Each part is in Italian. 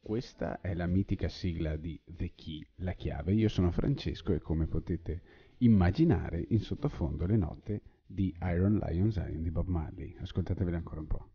Questa è la mitica sigla di The Key, la chiave. Io sono Francesco e come potete immaginare in sottofondo le note di Iron Lion Zion di Bob Marley. Ascoltatevele ancora un po'.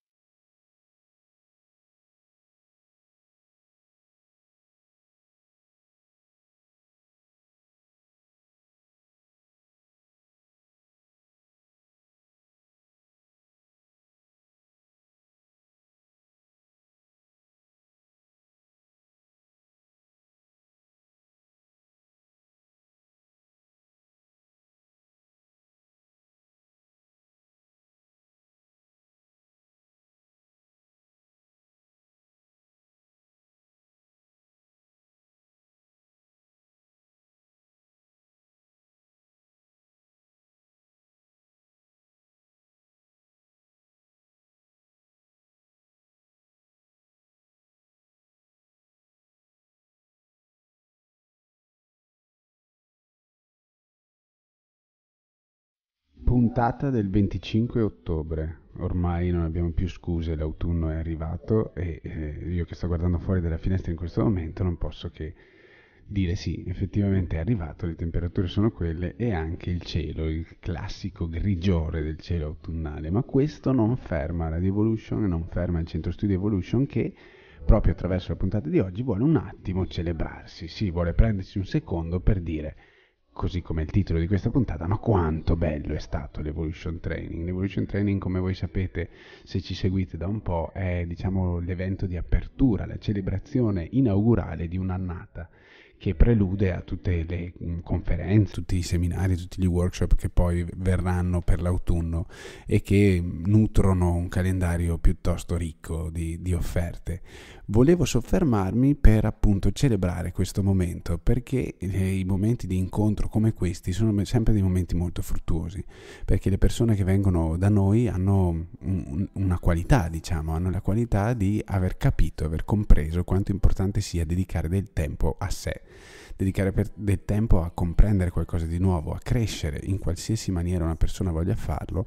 Puntata del 25 ottobre. Ormai non abbiamo più scuse, l'autunno è arrivato e io che sto guardando fuori dalla finestra in questo momento non posso che dire sì, effettivamente è arrivato, le temperature sono quelle e anche il cielo, il classico grigiore del cielo autunnale, ma questo non ferma la Evolution e non ferma il centro studi Evolution che proprio attraverso la puntata di oggi vuole un attimo celebrarsi, sì, vuole prendersi un secondo per dire, così come il titolo di questa puntata, ma quanto bello è stato l'Evolution Training. L'Evolution Training, come voi sapete, se ci seguite da un po', è diciamo l'evento di apertura, la celebrazione inaugurale di un'annata che prelude a tutte le conferenze, tutti i seminari, tutti gli workshop che poi verranno per l'autunno e che nutrono un calendario piuttosto ricco di offerte. Volevo soffermarmi per appunto celebrare questo momento perché i momenti di incontro come questi sono sempre dei momenti molto fruttuosi, perché le persone che vengono da noi hanno una qualità, diciamo, hanno la qualità di aver capito, aver compreso quanto importante sia dedicare del tempo a sé, dedicare del tempo a comprendere qualcosa di nuovo, a crescere in qualsiasi maniera una persona voglia farlo,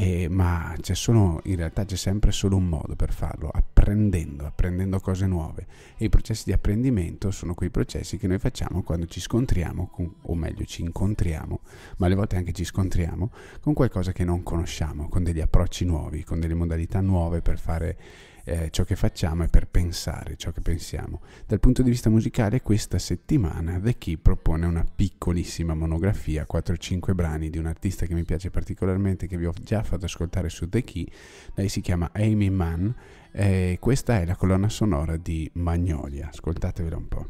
ma in realtà c'è sempre solo un modo per farlo, apprendendo cose nuove, e i processi di apprendimento sono quei processi che noi facciamo quando ci scontriamo, o meglio ci incontriamo, ma alle volte anche ci scontriamo con qualcosa che non conosciamo, con degli approcci nuovi, con delle modalità nuove per fare ciò che facciamo e per pensare ciò che pensiamo. Dal punto di vista musicale, questa settimana The Key propone una piccolissima monografia, 4-5 brani di un artista che mi piace particolarmente, che vi ho già fatto ascoltare su The Key. Lei si chiama Amy Mann e questa è la colonna sonora di Magnolia. Ascoltatevela un po'.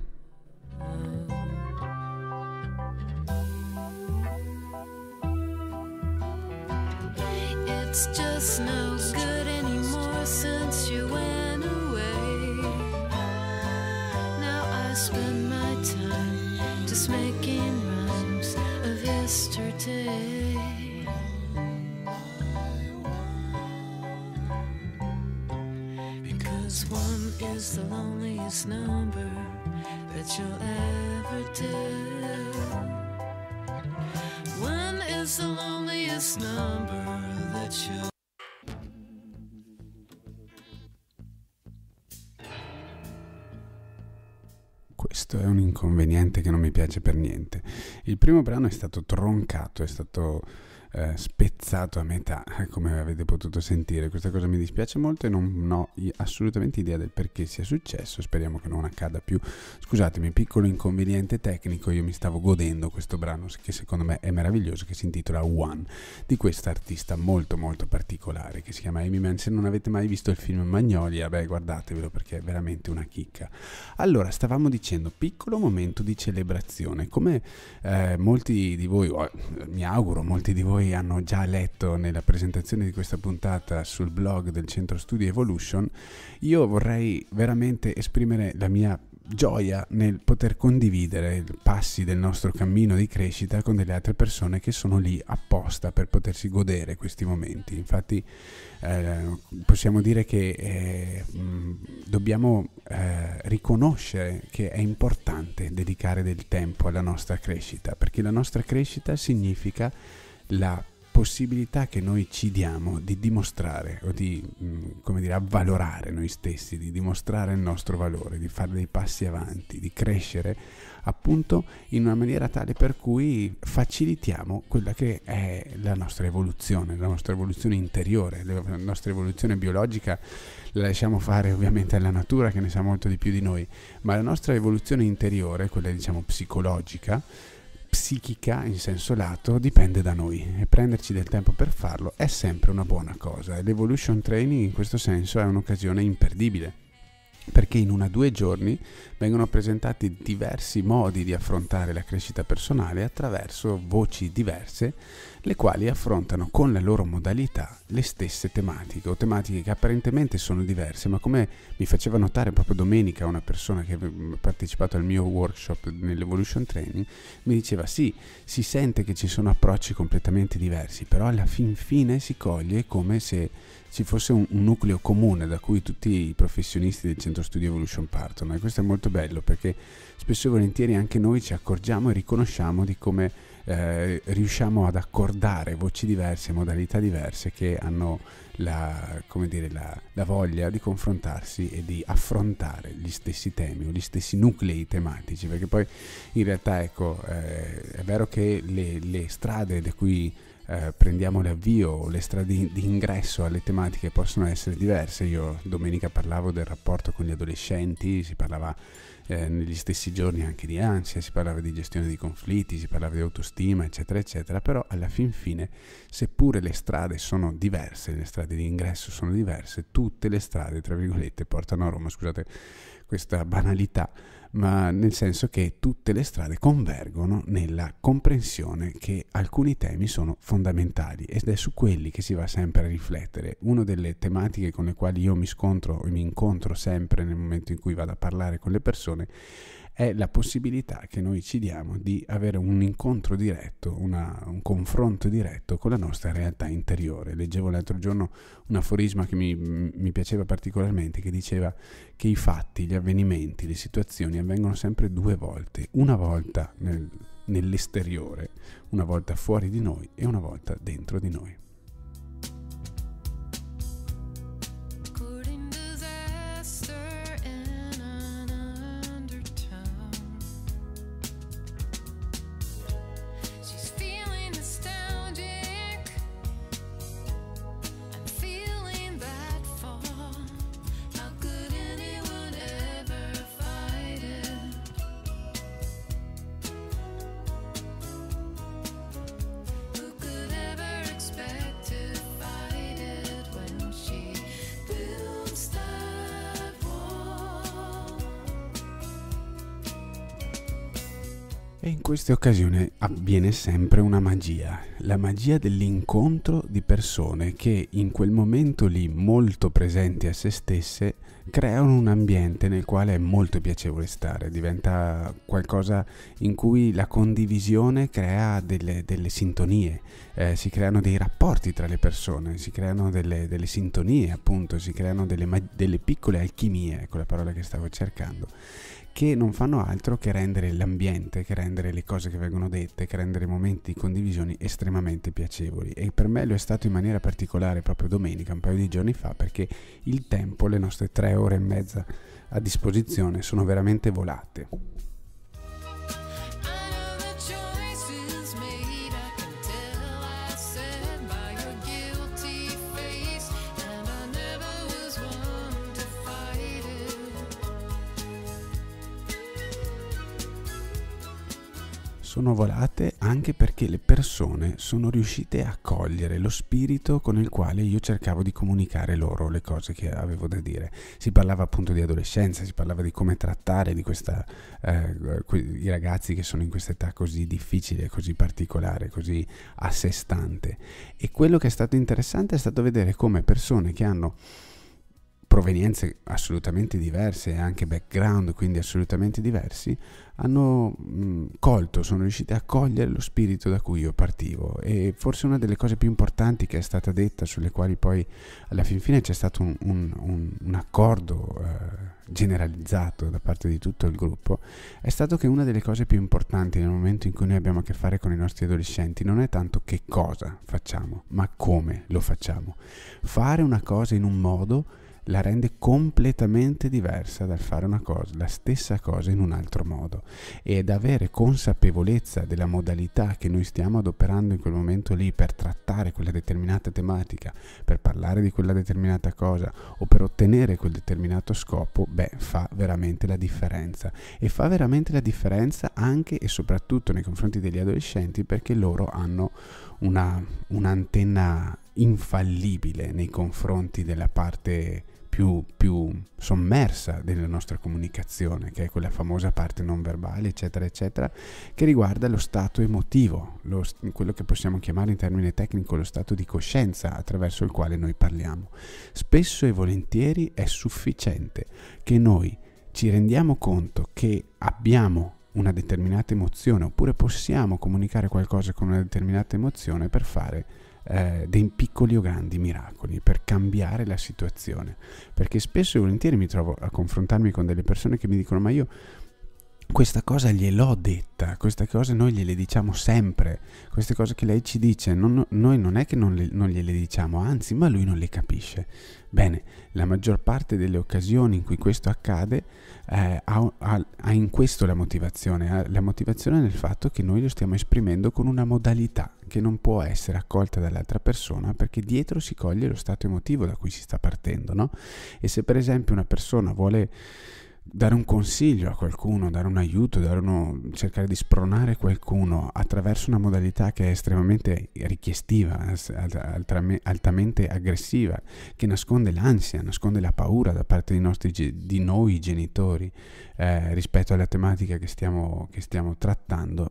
It's just no good anymore since you went away. Now I spend my time just making rhymes of yesterday. Because one is the loneliest number that you'll ever tell. One is the loneliest number that you'll. Questo è un inconveniente che non mi piace per niente. Il primo brano è stato troncato, è stato spezzato a metà, come avete potuto sentire. Questa cosa mi dispiace molto e non ho assolutamente idea del perché sia successo. Speriamo che non accada più. Scusatemi, piccolo inconveniente tecnico. Io mi stavo godendo questo brano che secondo me è meraviglioso, che si intitola One, di questa artista molto molto particolare che si chiama Amy Mann. Se non avete mai visto il film Magnolia, guardatevelo perché è veramente una chicca. Allora, stavamo dicendo, piccolo momento di celebrazione. Come molti di voi, mi auguro molti di voi hanno già letto nella presentazione di questa puntata sul blog del Centro Studi Evolution, io vorrei veramente esprimere la mia gioia nel poter condividere i passi del nostro cammino di crescita con delle altre persone che sono lì apposta per potersi godere questi momenti. Infatti possiamo dire che dobbiamo riconoscere che è importante dedicare del tempo alla nostra crescita, perché la nostra crescita significa la possibilità che noi ci diamo di dimostrare o di, come dire, avvalorare noi stessi, di dimostrare il nostro valore, di fare dei passi avanti, di crescere appunto in una maniera tale per cui facilitiamo quella che è la nostra evoluzione interiore. La nostra evoluzione biologica la lasciamo fare ovviamente alla natura, che ne sa molto di più di noi, ma la nostra evoluzione interiore, quella diciamo psicologica, psichica in senso lato, dipende da noi, e prenderci del tempo per farlo è sempre una buona cosa. L'Evolution Training in questo senso è un'occasione imperdibile, perché in 1 o 2 giorni vengono presentati diversi modi di affrontare la crescita personale attraverso voci diverse, le quali affrontano con la loro modalità le stesse tematiche, o tematiche che apparentemente sono diverse, ma come mi faceva notare proprio domenica una persona che ha partecipato al mio workshop nell'Evolution Training, mi diceva sì, si sente che ci sono approcci completamente diversi, però alla fin fine si coglie come se ci fosse un nucleo comune da cui tutti i professionisti del Centro Studi Evolution partono, e questo è molto bello, perché spesso e volentieri anche noi ci accorgiamo e riconosciamo di come riusciamo ad accordare voci diverse, modalità diverse che hanno la voglia di confrontarsi e di affrontare gli stessi temi o gli stessi nuclei tematici, perché poi in realtà ecco, è vero che le strade da cui prendiamo l'avvio, le strade di ingresso alle tematiche possono essere diverse. Io domenica parlavo del rapporto con gli adolescenti, si parlava negli stessi giorni anche di ansia, si parlava di gestione di conflitti, si parlava di autostima, eccetera eccetera, però alla fin fine, seppure le strade sono diverse, le strade di ingresso sono diverse, tutte le strade, tra virgolette, portano a Roma. Scusate questa banalità, ma nel senso che tutte le strade convergono nella comprensione che alcuni temi sono fondamentali, ed è su quelli che si va sempre a riflettere. Una delle tematiche con le quali io mi incontro sempre nel momento in cui vado a parlare con le persone è la possibilità che noi ci diamo di avere un incontro diretto, un confronto diretto con la nostra realtà interiore. Leggevo l'altro giorno un aforisma che mi piaceva particolarmente, che diceva che i fatti, gli avvenimenti, le situazioni avvengono sempre 2 volte, una volta nell'esteriore, una volta fuori di noi e una volta dentro di noi. E in queste occasioni avviene sempre una magia, la magia dell'incontro di persone che in quel momento lì, molto presenti a se stesse, creano un ambiente nel quale è molto piacevole stare, diventa qualcosa in cui la condivisione crea delle sintonie, si creano dei rapporti tra le persone, si creano delle sintonie, appunto, si creano delle piccole alchimie, ecco la parola che stavo cercando, che non fanno altro che rendere l'ambiente, che rendere le cose che vengono dette, che rendere i momenti di condivisione estremamente piacevoli. E per me lo è stato in maniera particolare proprio domenica, un paio di giorni fa, perché il tempo, le nostre 3 ore e mezza a disposizione sono veramente volate. Sono volate anche perché le persone sono riuscite a cogliere lo spirito con il quale io cercavo di comunicare loro le cose che avevo da dire. Si parlava appunto di adolescenza, si parlava di come trattare di i ragazzi che sono in questa età così difficile, così particolare, così a sé stante. E quello che è stato interessante è stato vedere come persone che hanno provenienze assolutamente diverse e anche background quindi assolutamente diversi, hanno colto, sono riusciti a cogliere lo spirito da cui io partivo. E forse una delle cose più importanti che è stata detta, sulle quali poi alla fin fine c'è stato un accordo generalizzato da parte di tutto il gruppo, è stato che una delle cose più importanti nel momento in cui noi abbiamo a che fare con i nostri adolescenti non è tanto che cosa facciamo, ma come lo facciamo. Fare una cosa in un modo la rende completamente diversa dal fare una cosa, la stessa cosa in un altro modo, ed avere consapevolezza della modalità che noi stiamo adoperando in quel momento lì per trattare quella determinata tematica, per parlare di quella determinata cosa o per ottenere quel determinato scopo, fa veramente la differenza. E fa veramente la differenza anche e soprattutto nei confronti degli adolescenti, perché loro hanno un'antenna infallibile nei confronti della parte più sommersa della nostra comunicazione, che è quella famosa parte non verbale, eccetera, eccetera, che riguarda lo stato emotivo, quello che possiamo chiamare in termine tecnico lo stato di coscienza attraverso il quale noi parliamo. Spesso e volentieri è sufficiente che noi ci rendiamo conto che abbiamo una determinata emozione, oppure possiamo comunicare qualcosa con una determinata emozione per fare dei piccoli o grandi miracoli, per cambiare la situazione. Perché spesso e volentieri mi trovo a confrontarmi con delle persone che mi dicono: ma io questa cosa gliel'ho detta, queste cose noi gliele diciamo sempre, queste cose che lei ci dice, noi non è che non gliele diciamo, anzi, ma lui non le capisce. Bene, la maggior parte delle occasioni in cui questo accade ha in questo la motivazione nel fatto che noi lo stiamo esprimendo con una modalità che non può essere accolta dall'altra persona, perché dietro si coglie lo stato emotivo da cui si sta partendo, no? E se per esempio una persona vuole dare un consiglio a qualcuno, dare un aiuto, cercare di spronare qualcuno attraverso una modalità che è estremamente richiestiva, altamente aggressiva, che nasconde l'ansia, nasconde la paura da parte di noi genitori rispetto alla tematica che stiamo trattando,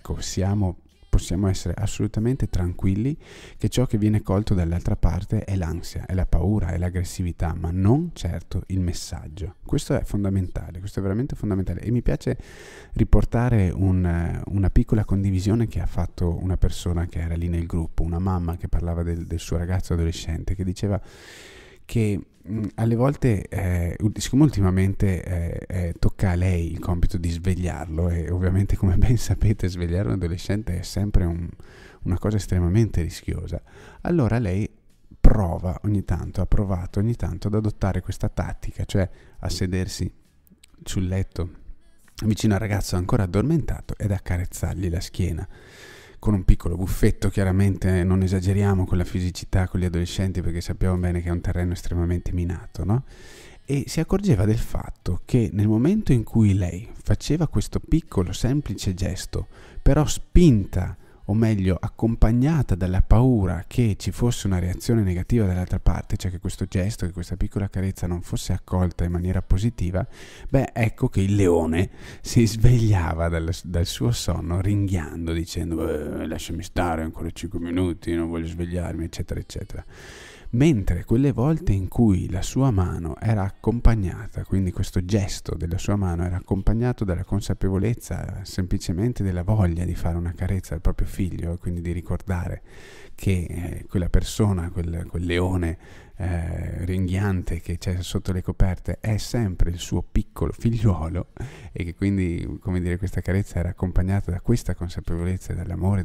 possiamo essere assolutamente tranquilli che ciò che viene colto dall'altra parte è l'ansia, è la paura, è l'aggressività, ma non certo il messaggio. Questo è fondamentale, questo è veramente fondamentale, e mi piace riportare una piccola condivisione che ha fatto una persona che era lì nel gruppo, una mamma che parlava del suo ragazzo adolescente, che diceva che alle volte, siccome ultimamente tocca a lei il compito di svegliarlo, e ovviamente, come ben sapete, svegliare un adolescente è sempre una cosa estremamente rischiosa, allora lei ha provato ogni tanto ad adottare questa tattica, cioè a sedersi sul letto vicino al ragazzo ancora addormentato ed accarezzargli la schiena con un piccolo buffetto. Chiaramente non esageriamo con la fisicità con gli adolescenti, perché sappiamo bene che è un terreno estremamente minato, no? E si accorgeva del fatto che nel momento in cui lei faceva questo piccolo semplice gesto, però spinta, o meglio accompagnata dalla paura che ci fosse una reazione negativa dall'altra parte, cioè che questo gesto, che questa piccola carezza non fosse accolta in maniera positiva, ecco che il leone si svegliava dal suo sonno ringhiando, dicendo lasciami stare ancora 5 minuti, non voglio svegliarmi, eccetera eccetera. Mentre quelle volte in cui la sua mano era accompagnata, quindi questo gesto della sua mano era accompagnato dalla consapevolezza semplicemente della voglia di fare una carezza al proprio figlio, quindi di ricordare che quella persona, quel leone ringhiante che c'è sotto le coperte è sempre il suo piccolo figliuolo, e che quindi, come dire, questa carezza era accompagnata da questa consapevolezza, dall'amore,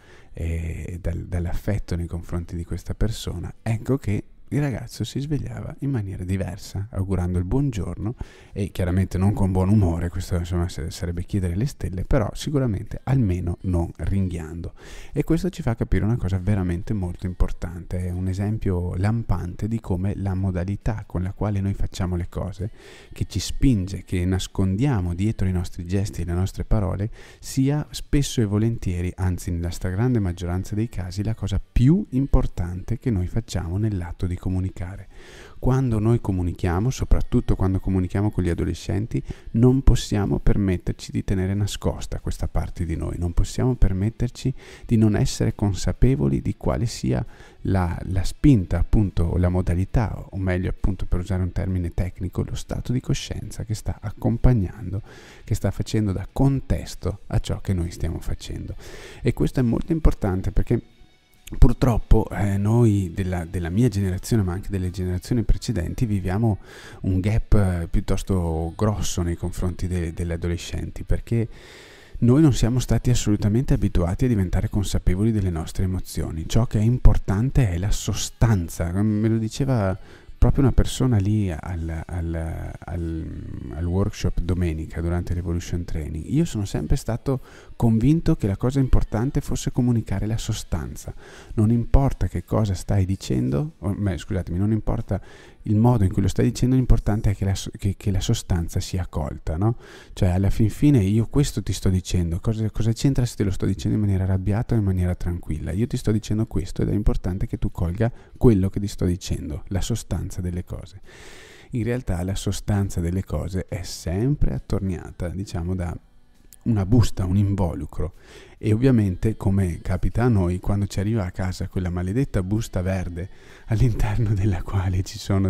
dall'affetto nei confronti di questa persona, ecco che il ragazzo si svegliava in maniera diversa, augurando il buongiorno, e chiaramente non con buon umore, questo insomma sarebbe chiedere le stelle, però sicuramente almeno non ringhiando. E questo ci fa capire una cosa veramente molto importante, è un esempio lampante di come la modalità con la quale noi facciamo le cose, che ci spinge, che nascondiamo dietro i nostri gesti e le nostre parole, sia spesso e volentieri, anzi nella stragrande maggioranza dei casi, la cosa più importante che noi facciamo nell'atto di di comunicare. Quando noi comunichiamo, soprattutto quando comunichiamo con gli adolescenti, non possiamo permetterci di tenere nascosta questa parte di noi, non possiamo permetterci di non essere consapevoli di quale sia la spinta, appunto, o la modalità, o meglio, appunto, per usare un termine tecnico, lo stato di coscienza che sta accompagnando, che sta facendo da contesto a ciò che noi stiamo facendo. E questo è molto importante perché purtroppo noi della mia generazione, ma anche delle generazioni precedenti, viviamo un gap piuttosto grosso nei confronti degli adolescenti, perché noi non siamo stati assolutamente abituati a diventare consapevoli delle nostre emozioni. Ciò che è importante è la sostanza. Me lo diceva proprio una persona lì al workshop domenica durante l'Evolution Training. Io sono sempre stato convinto che la cosa importante fosse comunicare la sostanza. Non importa che cosa stai dicendo, non importa il modo in cui lo stai dicendo, l'importante è che la sostanza sia colta, no? Cioè, alla fin fine io questo ti sto dicendo, cosa c'entra se te lo sto dicendo in maniera arrabbiata o in maniera tranquilla? Io ti sto dicendo questo ed è importante che tu colga quello che ti sto dicendo, la sostanza delle cose. In realtà la sostanza delle cose è sempre attorniata, diciamo, da una busta, un involucro, e ovviamente, come capita a noi, quando ci arriva a casa quella maledetta busta verde all'interno della quale ci sono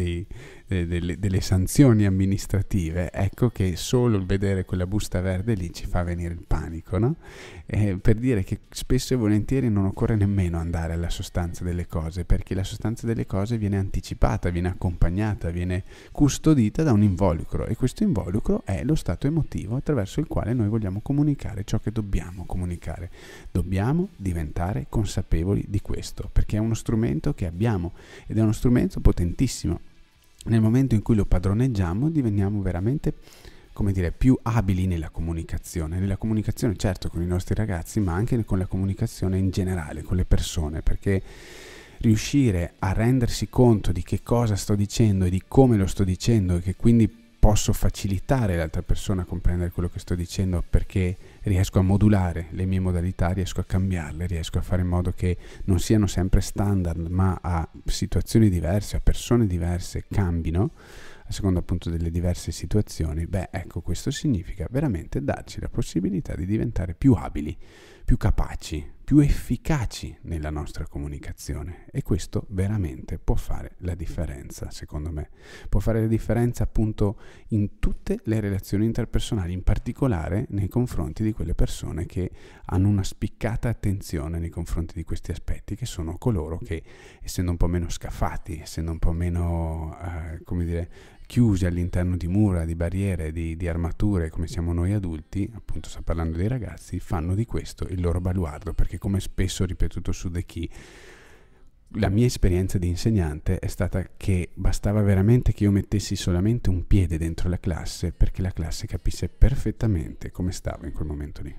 delle sanzioni amministrative, ecco che solo il vedere quella busta verde lì ci fa venire il panico, no? Per dire che spesso e volentieri non occorre nemmeno andare alla sostanza delle cose, perché la sostanza delle cose viene anticipata, viene accompagnata, viene custodita da un involucro, e questo involucro è lo stato emotivo attraverso il quale noi vogliamo comunicare ciò che dobbiamo comunicare. Dobbiamo diventare consapevoli di questo, perché è uno strumento che abbiamo ed è uno strumento potentissimo. Nel momento in cui lo padroneggiamo diveniamo veramente, come dire, più abili nella comunicazione certo con i nostri ragazzi, ma anche con la comunicazione in generale, con le persone, perché riuscire a rendersi conto di che cosa sto dicendo e di come lo sto dicendo, e che quindi posso facilitare l'altra persona a comprendere quello che sto dicendo, perché riesco a modulare le mie modalità, riesco a cambiarle, riesco a fare in modo che non siano sempre standard, ma a situazioni diverse, a persone diverse cambino a seconda appunto delle diverse situazioni. Ecco, questo significa veramente darci la possibilità di diventare più abili, più capaci, più efficaci nella nostra comunicazione, e questo veramente può fare la differenza, secondo me. Può fare la differenza appunto in tutte le relazioni interpersonali, in particolare nei confronti di quelle persone che hanno una spiccata attenzione nei confronti di questi aspetti, che sono coloro che, essendo un po' meno scaffati, essendo un po' meno, chiusi all'interno di mura, di barriere, di armature, come siamo noi adulti, appunto sto parlando dei ragazzi, fanno di questo il loro baluardo, perché, come spesso ho ripetuto su The Key, la mia esperienza di insegnante è stata che bastava veramente che io mettessi solamente un piede dentro la classe perché la classe capisse perfettamente come stavo in quel momento lì.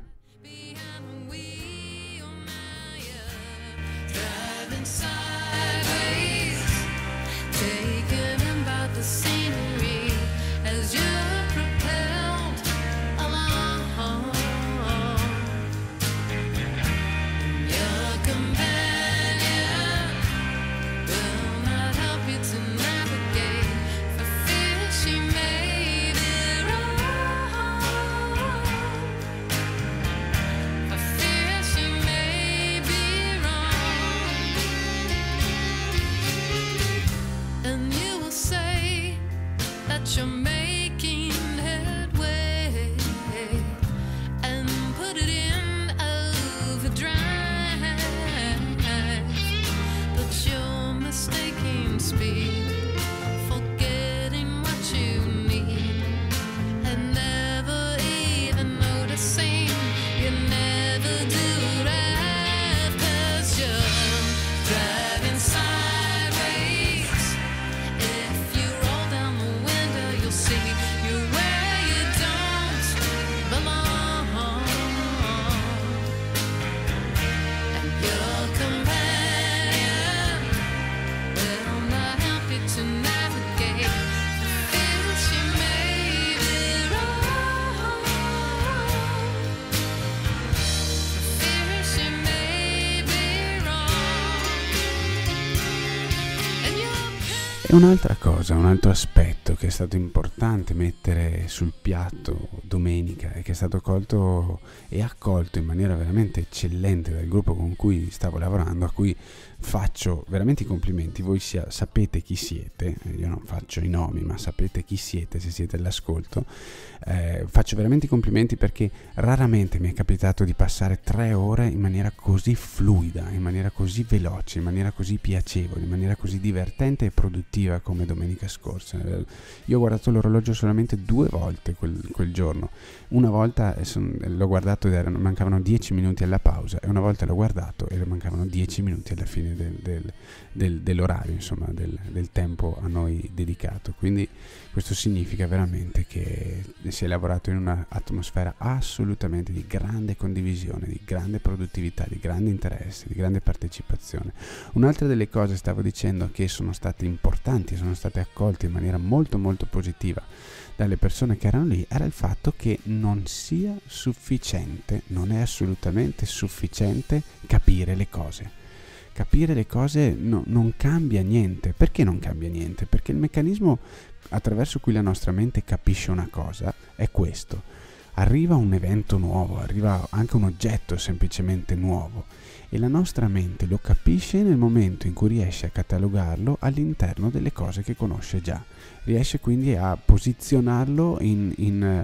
E un'altra cosa, un altro aspetto che è stato importante mettere sul piatto domenica e che è stato colto e accolto in maniera veramente eccellente dal gruppo con cui stavo lavorando, a cui faccio veramente i complimenti. Voi sapete chi siete, io non faccio i nomi, ma sapete chi siete se siete all'ascolto. Faccio veramente i complimenti perché raramente mi è capitato di passare 3 ore in maniera così fluida, in maniera così veloce, in maniera così piacevole, in maniera così divertente e produttiva come domenica scorsa. Io ho guardato l'orologio solamente 2 volte quel giorno. Una volta l'ho guardato ed mancavano 10 minuti alla pausa, e una volta l'ho guardato e mancavano 10 minuti alla fine dell'orario, insomma, del tempo a noi dedicato. Quindi questo significa veramente che si è lavorato in un'atmosfera assolutamente di grande condivisione, di grande produttività, di grande interesse, di grande partecipazione. Un'altra delle cose, stavo dicendo, che sono state importanti, sono state accolte in maniera molto molto positiva dalle persone che erano lì, era il fatto che non sia sufficiente, non è assolutamente sufficiente capire le cose. Capire le cose non cambia niente. Perché non cambia niente? Perché il meccanismo attraverso cui la nostra mente capisce una cosa è questo. Arriva un evento nuovo, arriva anche un oggetto semplicemente nuovo, e la nostra mente lo capisce nel momento in cui riesce a catalogarlo all'interno delle cose che conosce già. Riesce quindi a posizionarlo in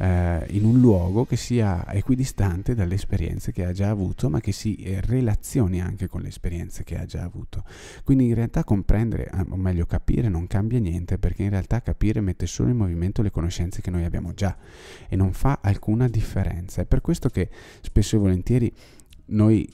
un luogo che sia equidistante dalle esperienze che ha già avuto, ma che si relazioni anche con le esperienze che ha già avuto. Quindi in realtà comprendere, o meglio capire, non cambia niente, perché in realtà capire mette solo in movimento le conoscenze che noi abbiamo già e non fa alcuna differenza. È per questo che spesso e volentieri noi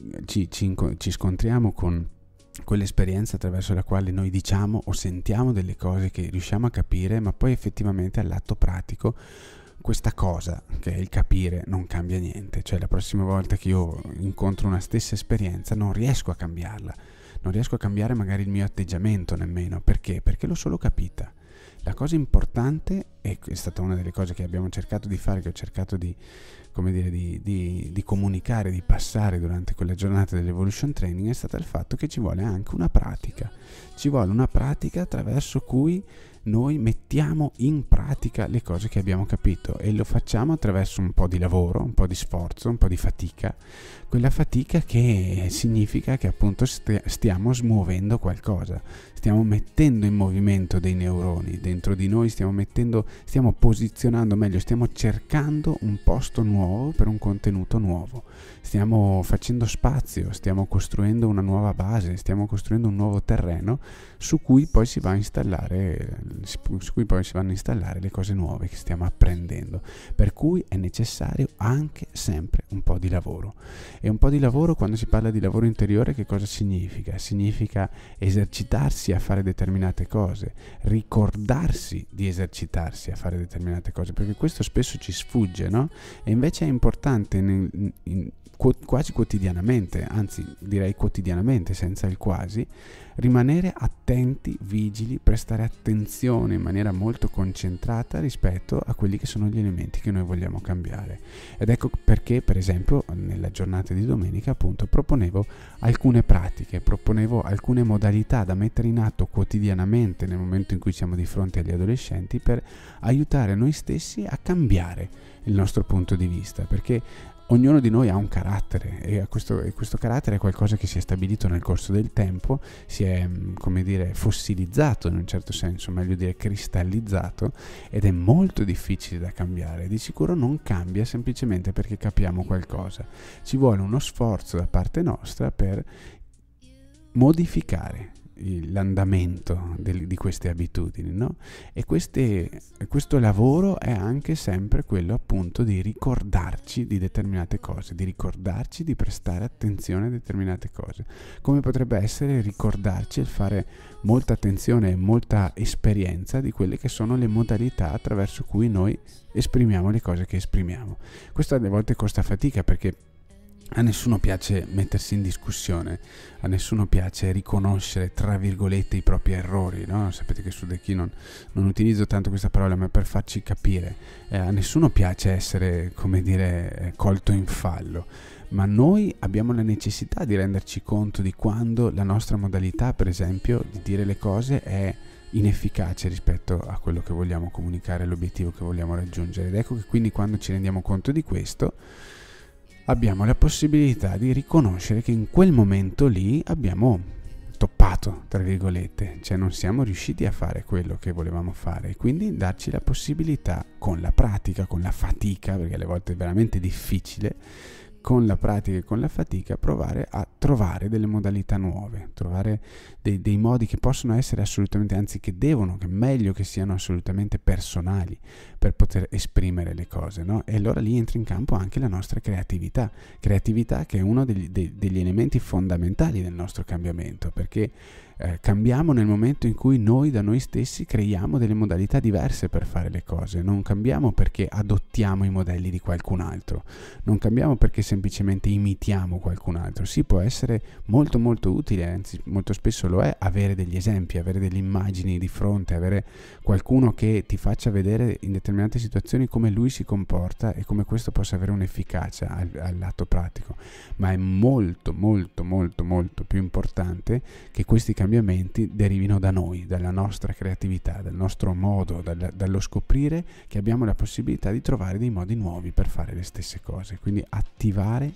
ci scontriamo con quell'esperienza attraverso la quale noi diciamo o sentiamo delle cose che riusciamo a capire, ma poi effettivamente all'atto pratico questa cosa, che è il capire, non cambia niente. Cioè la prossima volta che io incontro una stessa esperienza non riesco a cambiarla, non riesco a cambiare magari il mio atteggiamento nemmeno. Perché? Perché l'ho solo capita. La cosa importante, e è stata una delle cose che abbiamo cercato di fare, che ho cercato di comunicare, di passare durante quella giornata dell'Evolution Training, è stata il fatto che ci vuole anche una pratica. Ci vuole una pratica attraverso cui noi mettiamo in pratica le cose che abbiamo capito, e lo facciamo attraverso un po' di lavoro, un po' di sforzo, un po' di fatica. Quella fatica che significa che appunto stiamo smuovendo qualcosa, stiamo mettendo in movimento dei neuroni dentro di noi, stiamo posizionando meglio, stiamo cercando un posto nuovo per un contenuto nuovo, stiamo facendo spazio, stiamo costruendo una nuova base, stiamo costruendo un nuovo terreno su cui poi si vanno a installare le cose nuove che stiamo apprendendo. Per cui è necessario anche sempre un po' di lavoro. E un po' di lavoro, quando si parla di lavoro interiore, che cosa significa? Significa esercitarsi a fare determinate cose, ricordarsi di esercitarsi a fare determinate cose, perché questo spesso ci sfugge, no? E invece è importante quasi quotidianamente, anzi direi quotidianamente senza il quasi, rimanere attenti, vigili, prestare attenzione in maniera molto concentrata rispetto a quelli che sono gli elementi che noi vogliamo cambiare. Ed ecco perché, per esempio, nella giornata di domenica appunto proponevo alcune pratiche, proponevo alcune modalità da mettere in atto quotidianamente nel momento in cui siamo di fronte agli adolescenti, per aiutare noi stessi a cambiare il nostro punto di vista, perché ognuno di noi ha un carattere, e questo carattere è qualcosa che si è stabilito nel corso del tempo, si è, come dire, fossilizzato in un certo senso, meglio dire cristallizzato, ed è molto difficile da cambiare. Di sicuro non cambia semplicemente perché capiamo qualcosa. Ci vuole uno sforzo da parte nostra per modificare l'andamento di queste abitudini, no? E questo lavoro è anche sempre quello appunto di ricordarci di determinate cose, di ricordarci di prestare attenzione a determinate cose, come potrebbe essere ricordarci il fare molta attenzione e molta esperienza di quelle che sono le modalità attraverso cui noi esprimiamo le cose che esprimiamo. Questo alle volte costa fatica, perché a nessuno piace mettersi in discussione, a nessuno piace riconoscere, tra virgolette, i propri errori, no? Sapete che su The Key non utilizzo tanto questa parola, ma per farci capire, a nessuno piace essere, come dire, colto in fallo, ma noi abbiamo la necessità di renderci conto di quando la nostra modalità, per esempio, di dire le cose è inefficace rispetto a quello che vogliamo comunicare, l'obiettivo che vogliamo raggiungere. Ed ecco che quindi quando ci rendiamo conto di questo abbiamo la possibilità di riconoscere che in quel momento lì abbiamo toppato, tra virgolette, cioè non siamo riusciti a fare quello che volevamo fare, e quindi darci la possibilità, con la pratica, con la fatica, perché alle volte è veramente difficile, con la pratica e con la fatica provare a trovare delle modalità nuove, trovare dei modi che possono essere assolutamente, anzi che devono, che è meglio che siano assolutamente personali per poter esprimere le cose, no? E allora lì entra in campo anche la nostra creatività che è uno degli elementi fondamentali del nostro cambiamento, perché cambiamo nel momento in cui noi da noi stessi creiamo delle modalità diverse per fare le cose. Non cambiamo perché adottiamo i modelli di qualcun altro, non cambiamo perché semplicemente imitiamo qualcun altro. Sì, può essere molto molto utile, anzi molto spesso lo è, avere degli esempi, avere delle immagini di fronte, avere qualcuno che ti faccia vedere in determinate situazioni come lui si comporta e come questo possa avere un'efficacia al lato pratico. Ma è molto molto molto molto più importante che questi cambiamenti derivino da noi, dalla nostra creatività, dal nostro modo, dallo scoprire che abbiamo la possibilità di trovare dei modi nuovi per fare le stesse cose. Quindi attivare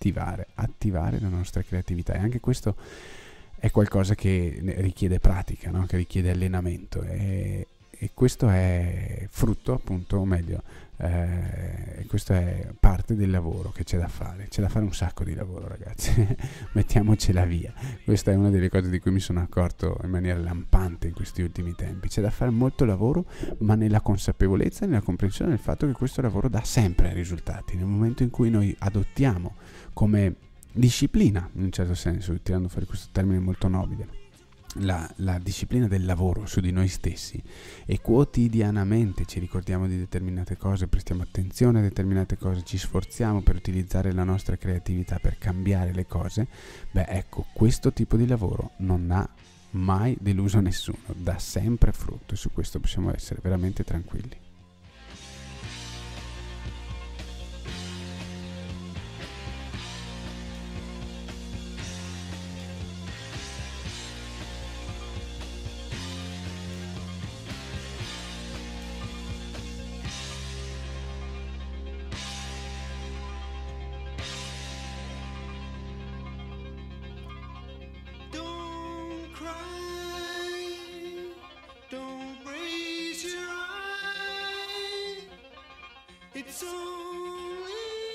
la nostra creatività, e anche questo è qualcosa che richiede pratica, no? Che richiede allenamento, e questo è frutto, appunto, o meglio, questo è parte del lavoro che c'è da fare un sacco di lavoro, ragazzi. Mettiamocela via, questa è una delle cose di cui mi sono accorto in maniera lampante in questi ultimi tempi. C'è da fare molto lavoro, ma nella consapevolezza e nella comprensione del fatto che questo lavoro dà sempre risultati nel momento in cui noi adottiamo come disciplina, in un certo senso, tirando fuori questo termine molto nobile, la disciplina del lavoro su di noi stessi, e quotidianamente ci ricordiamo di determinate cose, prestiamo attenzione a determinate cose, ci sforziamo per utilizzare la nostra creatività per cambiare le cose. Beh, ecco, questo tipo di lavoro non ha mai deluso nessuno, dà sempre frutto, e su questo possiamo essere veramente tranquilli. It's only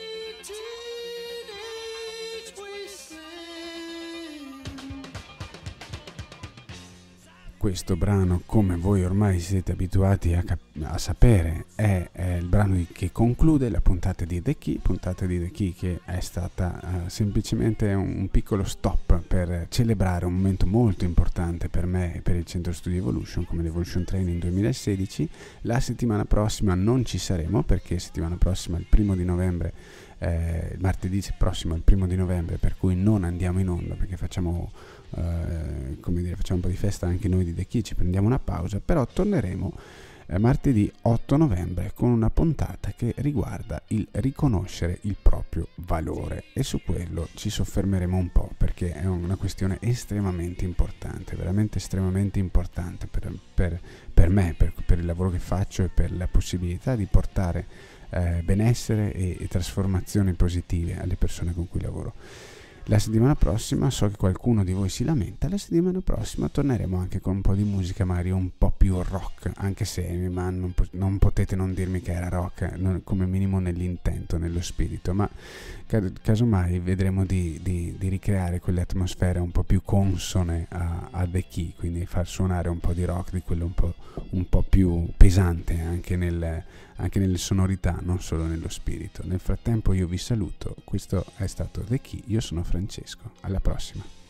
teenage wasteland. Questo brano, come voi ormai siete abituati a sapere, è il brano che conclude la puntata di The Key, che è stata semplicemente un piccolo stop per celebrare un momento molto importante per me e per il Centro Studi Evolution, come l'Evolution Training 2016. La settimana prossima non ci saremo, perché settimana prossima, il 1° di novembre, il martedì prossimo, il 1° di novembre, per cui non andiamo in onda, perché facciamo facciamo un po' di festa anche noi di The Key, ci prendiamo una pausa, però torneremo martedì 8 novembre con una puntata che riguarda il riconoscere il proprio valore, e su quello ci soffermeremo un po', perché è una questione estremamente importante, veramente estremamente importante per me, per il lavoro che faccio e per la possibilità di portare benessere e trasformazioni positive alle persone con cui lavoro. La settimana prossima, so che qualcuno di voi si lamenta, la settimana prossima torneremo anche con un po' di musica magari un po' più rock, anche se non potete non dirmi che era rock, come minimo nell'intento, nello spirito, ma casomai vedremo di ricreare quelle atmosfere un po' più consone a The Key, quindi far suonare un po' di rock, di quello un po' più pesante anche nelle sonorità, non solo nello spirito. Nel frattempo io vi saluto, questo è stato The Key, io sono Francesco, alla prossima.